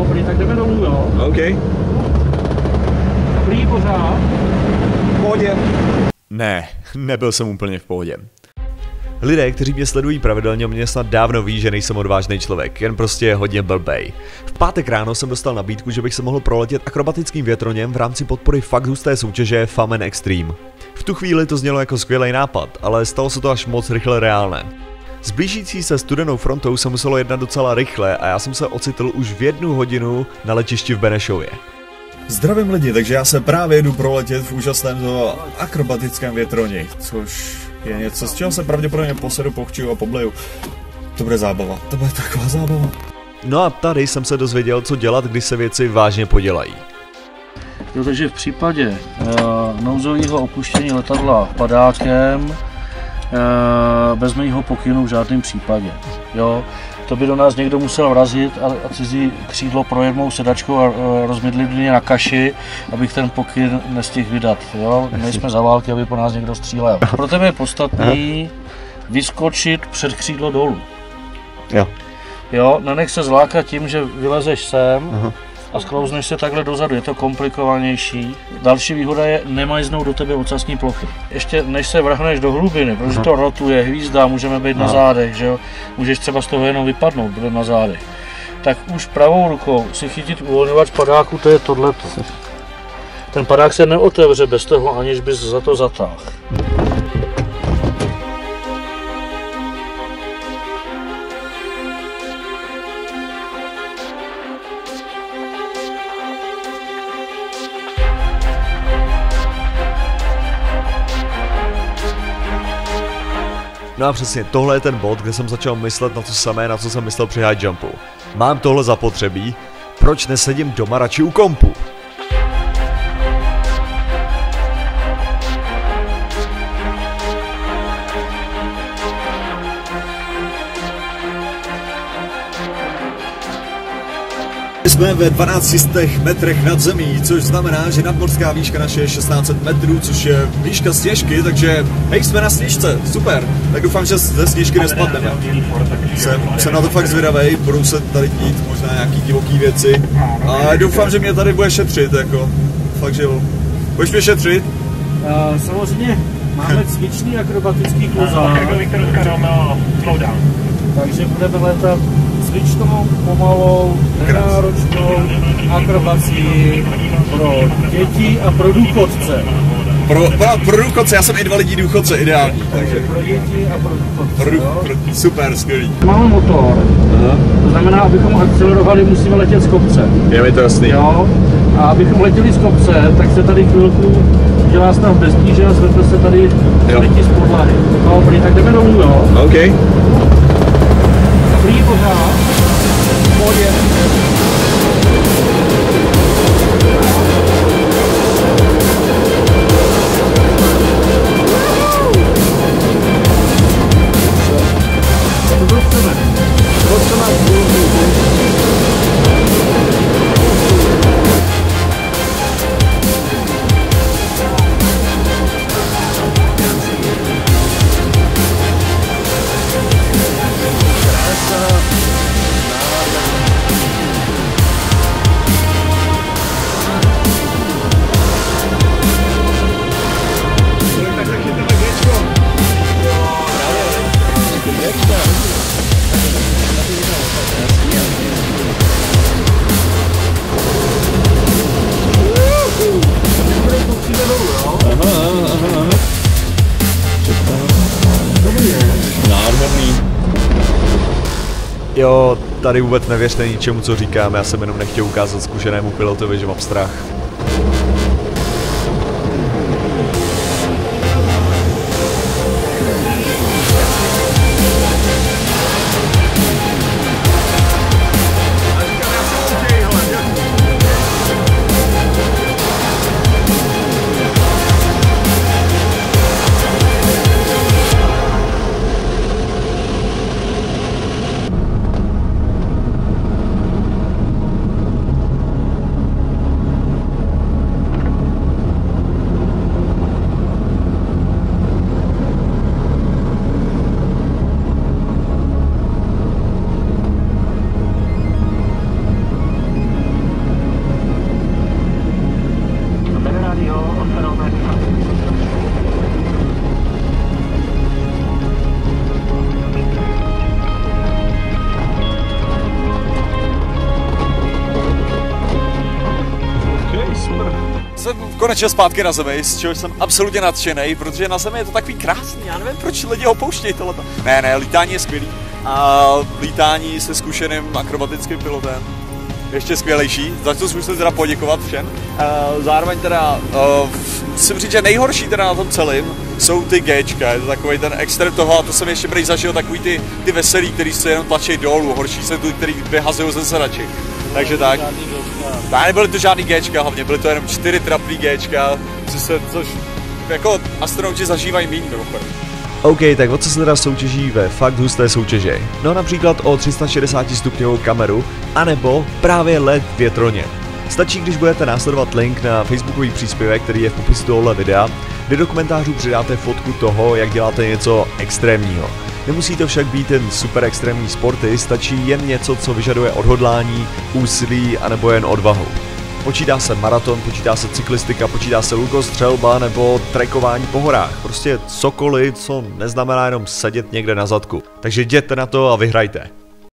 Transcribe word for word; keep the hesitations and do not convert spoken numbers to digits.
Dobrý, tak jdeme dolů, jo? OK. Dobrý, pořád. V pohodě. Ne, nebyl jsem úplně v pohodě. Lidé, kteří mě sledují pravidelně, mě snad dávno ví, že nejsem odvážný člověk, jen prostě hodně blbej. V pátek ráno jsem dostal nabídku, že bych se mohl proletět akrobatickým větroněm v rámci podpory fakt husté soutěže Fun and Extreme. V tu chvíli to znělo jako skvělý nápad, ale stalo se to až moc rychle reálné. S blížící se studenou frontou se muselo jednat docela rychle a já jsem se ocitl už v jednu hodinu na letišti v Benešově. Zdravím lidi, takže já se právě jdu proletět v úžasném akrobatickém větroni, což je něco, z čeho se pravděpodobně posedu, pochčiju a pobleju. To bude zábava, to bude taková zábava. No a tady jsem se dozvěděl, co dělat, když se věci vážně podělají. Jo, takže v případě uh, nouzového opuštění letadla padákem uh, bez mého pokynu v žádném případě. Jo, to by do nás někdo musel vrazit a, a cizí křídlo projemnou sedačkou a uh, rozmydlit mě na kaši, abych ten pokyn nestihl vydat. Jo, nejsme za války, aby po nás někdo střílel. Pro tebe je podstatný vyskočit před křídlo dolů. Jo. Jo, nenech se zlákat tím, že vylezeš sem. Aha. A sklouzneš se takhle dozadu, je to komplikovanější. Další výhoda je, nemajznou do tebe ocasní plochy. Ještě než se vrhneš do hlubiny, protože to rotuje, hvízda, můžeme být na zádech, že jo? Můžeš třeba z toho jenom vypadnout, bude na zádech. Tak už pravou rukou si chytit uvolňovač padáku, to je tohleto. Ten padák se neotevře bez toho, aniž bys za to zatáhl. No a přesně, tohle je ten bod, kde jsem začal myslet na to samé, na co jsem myslel při high jumpu. Mám tohle zapotřebí, proč nesedím doma radši u kompu? Jsme ve dvanácti stech metrech nad zemí, což znamená, že nadmořská výška naše je šestnáct set metrů, což je výška sněžky, takže hej, jsme na sněžce, super. Tak doufám, že ze sněžky nespadneme. Jsem, jsem na to fakt zvědavej, budou se tady dít možná nějaký divoký věci a doufám, že mě tady bude šetřit, jako, fakt, že jo. Budeš mě šetřit? Uh, samozřejmě máme cvičný akrobatický kluzák, takže budeme letat cvičnou, pomalou, nenáročnou akrobací pro děti a pro důchodce. Pro, pro, pro důchodce, já jsem invalidní důchodce, ideální. Takže pro děti a pro důchodce. Pro, pro, super, skvělý. Máme motor, aha. To znamená, abychom akcelerovali, musíme letět z kopce. Je mi to jasný. Jo? A abychom letěli z kopce, tak se tady chvilku dělá stav bez tíže a zvedne se tady letí z podlahy. Dobrý, tak jdeme dolů, jo? OK. Dobrý, pořád. V pohodě. To chceme. To chceme. Jo, tady vůbec nevěřte ničemu, co říkám, já jsem jenom nechtěl ukázat zkušenému pilotovi, že mám strach. jsem konečně zpátky na zemi, z čehož jsem absolutně nadšený, protože na zemi je to takový krásný, já nevím, proč lidi opouštějí tohleto. Ne, ne, lítání je skvělý a lítání se zkušeným akrobatickým pilotem ještě skvělejší, za to musím teda poděkovat všem. Uh, zároveň teda uh, musím říct, že nejhorší teda na tom celém jsou ty Gčka, je to takový ten extrém toho a to jsem ještě prý zažil takový ty, ty veselý, který se jenom tlačí dolů, horší jsou ty, který vyhazují ze sedaček. Takže tak. Tak nebyly to žádný Gčka, hlavně byly to jenom čtyři trapný Gčka, což, se, což jako astronauti zažívají méně mimochodem. OK, tak o co se teda soutěží ve fakt husté soutěži? No například o tři sta šedesát stupňovou kameru, anebo právě let v větroně. Stačí, když budete následovat link na facebookový příspěvek, který je v popisu tohohle videa, kde do komentářů přidáte fotku toho, jak děláte něco extrémního. Nemusí to však být jen super extrémní sporty, stačí jen něco, co vyžaduje odhodlání, úsilí anebo jen odvahu. Počítá se maraton, počítá se cyklistika, počítá se lukostřelba nebo trekování po horách. Prostě cokoliv, co neznamená jenom sedět někde na zadku. Takže jděte na to a vyhrajte.